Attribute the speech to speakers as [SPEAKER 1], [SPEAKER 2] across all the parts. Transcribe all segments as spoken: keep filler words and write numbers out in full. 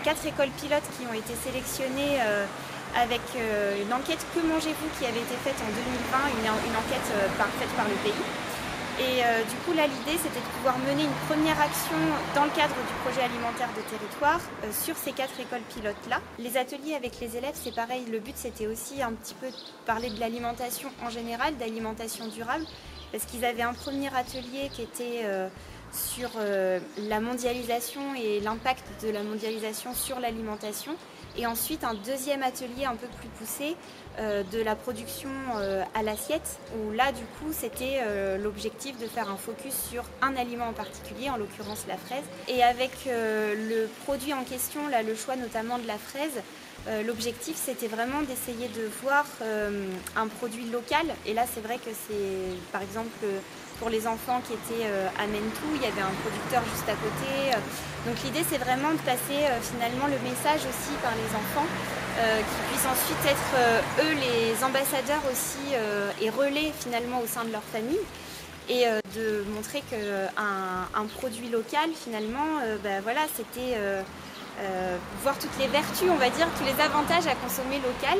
[SPEAKER 1] quatre écoles pilotes qui ont été sélectionnées euh, avec euh, une enquête Que mangez-vous qui avait été faite en deux mille vingt, une, une enquête euh, par, faite par le pays. Et euh, du coup là l'idée c'était de pouvoir mener une première action dans le cadre du projet alimentaire de territoire euh, sur ces quatre écoles pilotes là. Les ateliers avec les élèves c'est pareil, le but c'était aussi un petit peu de parler de l'alimentation en général, d'alimentation durable, parce qu'ils avaient un premier atelier qui était euh, sur euh, la mondialisation et l'impact de la mondialisation sur l'alimentation. Et ensuite un deuxième atelier un peu plus poussé euh, de la production euh, à l'assiette, où là du coup c'était euh, l'objectif de faire un focus sur un aliment en particulier, en l'occurrence la fraise. Et avec euh, le produit en question, là, le choix notamment de la fraise, euh, l'objectif c'était vraiment d'essayer de voir euh, un produit local. Et là c'est vrai que c'est par exemple pour les enfants qui étaient euh, à Mentou, il y avait un producteur juste à côté. Donc l'idée c'est vraiment de passer euh, finalement le message aussi par les enfants, euh, qui puissent ensuite être euh, eux les ambassadeurs aussi euh, et relais finalement au sein de leur famille. Et euh, de montrer qu'un un produit local finalement, euh, bah, voilà, c'était euh, euh, voir toutes les vertus, on va dire, tous les avantages à consommer local.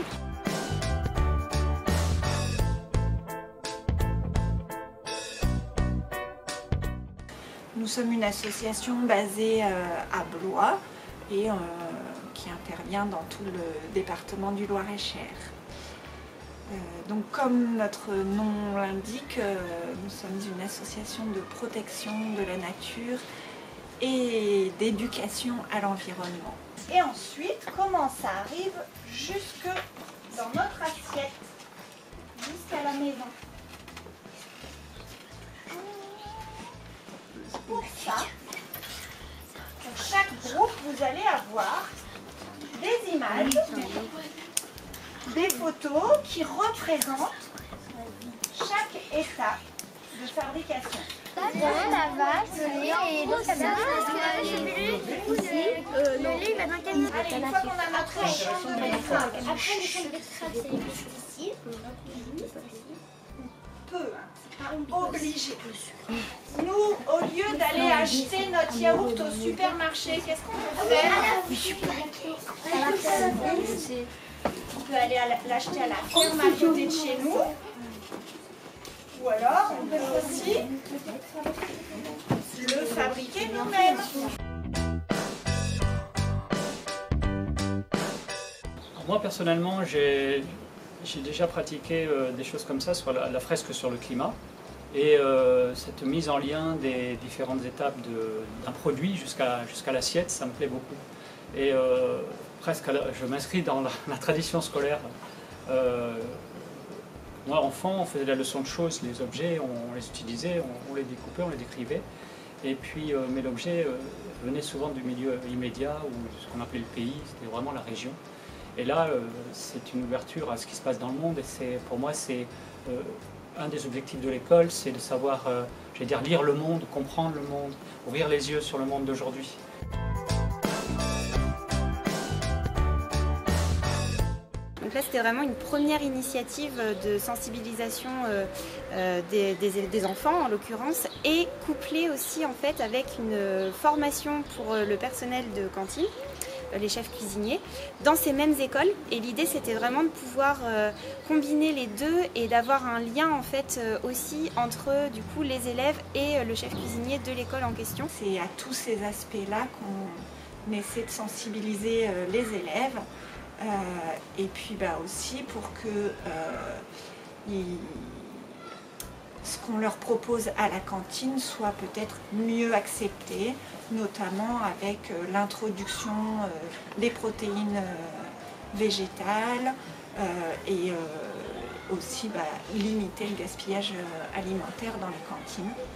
[SPEAKER 2] Nous sommes une association basée euh, à Blois et euh, qui intervient dans tout le département du Loir-et-Cher. Euh, donc comme notre nom l'indique, euh, nous sommes une association de protection de la nature et d'éducation à l'environnement.
[SPEAKER 3] Et ensuite, comment ça arrive jusque dans notre assiette, jusqu'à la maison. Pour ça, pour chaque groupe, vous allez avoir des images, des photos qui représentent chaque étape de fabrication.
[SPEAKER 4] La vache, le lait et l'eau, ça va. Le lait, il va dans quel niveau?
[SPEAKER 3] Allez, une fois qu'on a notre champ de betterave,
[SPEAKER 4] Après, les champs de betterave, c'est les plus difficiles.
[SPEAKER 3] peu, hein, pas obligé. Nous, au lieu d'aller acheter notre yaourt au supermarché, qu'est-ce qu'on peut faire? On peut aller l'acheter à la ferme à côté de chez nous. Ou alors, on peut aussi le fabriquer nous-mêmes.
[SPEAKER 5] Moi, personnellement, j'ai déjà pratiqué euh, des choses comme ça sur la, la fresque sur le climat. Et euh, cette mise en lien des différentes étapes d'un produit jusqu'à jusqu'à l'assiette, ça me plaît beaucoup. Et euh, presque, la, je m'inscris dans la, la tradition scolaire. Euh, moi, enfant, on faisait la leçon de choses, les objets, on, on les utilisait, on, on les découpait, on les décrivait. Et puis, euh, mais l'objet euh, venait souvent du milieu immédiat, ou ce qu'on appelait le pays, c'était vraiment la région. Et là, euh, c'est une ouverture à ce qui se passe dans le monde. Et pour moi, c'est euh, un des objectifs de l'école, c'est de savoir, euh, j'allais dire, lire le monde, comprendre le monde, ouvrir les yeux sur le monde d'aujourd'hui.
[SPEAKER 1] Donc là, c'était vraiment une première initiative de sensibilisation euh, euh, des, des, des enfants, en l'occurrence, et couplée aussi en fait avec une formation pour le personnel de cantine, les chefs cuisiniers, dans ces mêmes écoles. Et l'idée, c'était vraiment de pouvoir euh, combiner les deux et d'avoir un lien en fait euh, aussi entre du coup les élèves et euh, le chef cuisinier de l'école en question.
[SPEAKER 2] C'est à tous ces aspects-là qu'on essaie de sensibiliser euh, les élèves. Euh, et puis bah, aussi pour que euh, ils, ce qu'on leur propose à la cantine soit peut-être mieux accepté, notamment avec euh, l'introduction euh, des protéines euh, végétales euh, et euh, aussi bah, limiter le gaspillage euh, alimentaire dans les cantines.